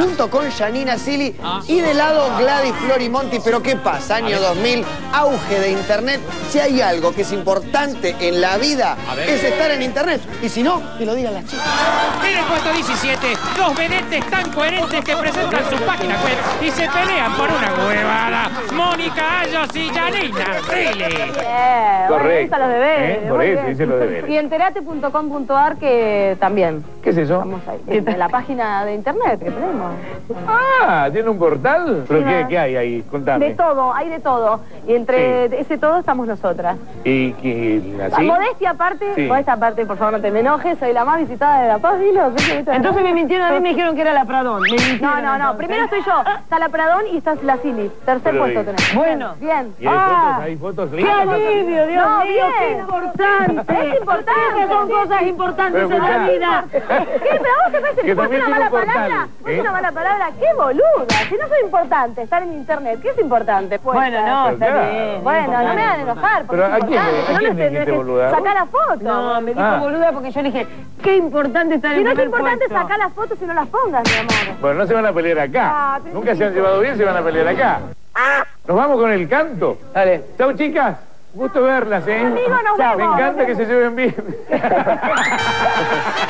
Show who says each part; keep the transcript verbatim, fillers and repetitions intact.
Speaker 1: junto con Janina Silly y de lado Gladys Florimonti. Pero ¿qué pasa? Año dos mil, auge de internet. Si hay algo que es importante en la vida, es estar en internet. Y si no, que lo digan las chicas.
Speaker 2: En el puesto diecisiete, dos vedetes tan coherentes que presentan su página web y se pelean por una huevada. Mónica Ayos y Janina Silly.
Speaker 3: Bien,
Speaker 4: Correcto.
Speaker 3: Bueno, los deberes.
Speaker 4: ¿Eh? Por
Speaker 3: Muy
Speaker 4: eso
Speaker 3: bien.
Speaker 4: hice los deberes.
Speaker 3: Y enterate punto com punto ar que también.
Speaker 4: ¿Qué es eso?
Speaker 3: Vamos ahí. En la página de internet que tenemos.
Speaker 4: Ah, ¿tiene un portal? ¿Pero
Speaker 3: Sí,
Speaker 4: qué,
Speaker 3: nada.
Speaker 4: qué hay ahí? Contame.
Speaker 3: De todo, hay de todo. Y entre
Speaker 4: Sí.
Speaker 3: ese todo estamos nosotras.
Speaker 4: ¿Y qué?
Speaker 3: La
Speaker 4: ¿Así?
Speaker 3: modestia aparte,
Speaker 4: Sí.
Speaker 3: modestia aparte, por favor no te me enojes, soy la más visitada de La Paz, dilo.
Speaker 5: Entonces me mintieron a mí, me dijeron que era la Pradón. Me mintieron,
Speaker 3: No, no, no,
Speaker 5: entonces.
Speaker 3: primero estoy yo, está la Pradón y está la Silly. Tercer
Speaker 4: Pero
Speaker 3: puesto
Speaker 4: bien.
Speaker 3: tenés.
Speaker 5: Bueno.
Speaker 3: Bien.
Speaker 4: ¿Y hay
Speaker 5: Ah.
Speaker 4: fotos? ¿Hay fotos
Speaker 5: ¡Qué
Speaker 4: lindas?
Speaker 5: alivio, Dios
Speaker 3: No,
Speaker 5: mío!
Speaker 3: bien.
Speaker 5: ¡Qué importante!
Speaker 3: Es importante.
Speaker 5: Esas son cosas importantes
Speaker 4: Pero
Speaker 5: en la
Speaker 4: escuchá.
Speaker 5: vida.
Speaker 3: ¿Qué? ¿Pero a vos te parece
Speaker 4: Que
Speaker 3: que fue
Speaker 4: también
Speaker 3: una
Speaker 4: tiene
Speaker 3: mala
Speaker 4: un portal,
Speaker 3: palabra? ¿Fue
Speaker 4: ¿eh?
Speaker 3: una mala palabra? ¡Qué boluda! Si no soy importante, estar en internet, ¿qué es importante? Pues,
Speaker 5: Bueno, no,
Speaker 4: Pero
Speaker 5: está
Speaker 4: claro.
Speaker 5: bien.
Speaker 3: Bueno, no me hagan enojar, porque
Speaker 4: Pero
Speaker 3: es
Speaker 4: ¿a quién le-
Speaker 3: importante.
Speaker 4: a
Speaker 3: Si no,
Speaker 4: quién
Speaker 3: me
Speaker 4: le
Speaker 3: tenés
Speaker 4: dijiste
Speaker 3: que
Speaker 4: boluda?
Speaker 3: sacar la foto.
Speaker 5: No, me dijo
Speaker 4: Ah.
Speaker 5: boluda porque yo le dije, qué importante estar en
Speaker 3: Si
Speaker 5: el
Speaker 3: no es
Speaker 5: primer
Speaker 3: importante,
Speaker 5: puesto.
Speaker 3: sacar las fotos y no las pongas, mi amor.
Speaker 4: Bueno, no se van a pelear acá.
Speaker 3: Ah, pero
Speaker 4: Nunca
Speaker 3: sí,
Speaker 4: se han
Speaker 3: sí.
Speaker 4: llevado bien, se van a pelear acá. Nos vamos con el canto.
Speaker 5: Dale.
Speaker 4: Chau, chicas. Gusto verlas, ¿eh?
Speaker 3: Amigo, nos
Speaker 4: Me
Speaker 3: vemos.
Speaker 4: encanta
Speaker 3: Nos
Speaker 4: que se
Speaker 3: vemos.
Speaker 4: lleven bien.